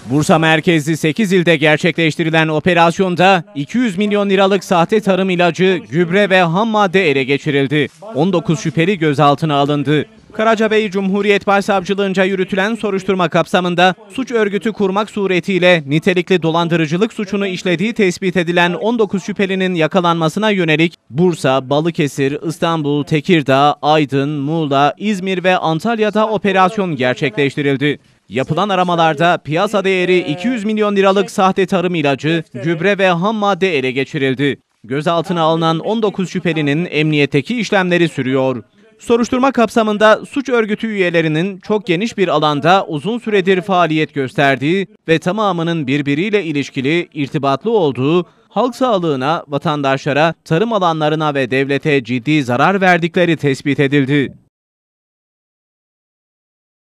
Bursa merkezli 8 ilde gerçekleştirilen operasyonda 200 milyon liralık sahte tarım ilacı, gübre ve ham madde ele geçirildi. 19 şüpheli gözaltına alındı. Karacabey Cumhuriyet Başsavcılığınca yürütülen soruşturma kapsamında suç örgütü kurmak suretiyle nitelikli dolandırıcılık suçunu işlediği tespit edilen 19 şüphelinin yakalanmasına yönelik Bursa, Balıkesir, İstanbul, Tekirdağ, Aydın, Muğla, İzmir ve Antalya'da operasyon gerçekleştirildi. Yapılan aramalarda piyasa değeri 200 milyon liralık sahte tarım ilacı, gübre ve ham madde ele geçirildi. Gözaltına alınan 19 şüphelinin emniyetteki işlemleri sürüyor. Soruşturma kapsamında suç örgütü üyelerinin çok geniş bir alanda uzun süredir faaliyet gösterdiği ve tamamının birbiriyle ilişkili, irtibatlı olduğu, halk sağlığına, vatandaşlara, tarım alanlarına ve devlete ciddi zarar verdikleri tespit edildi.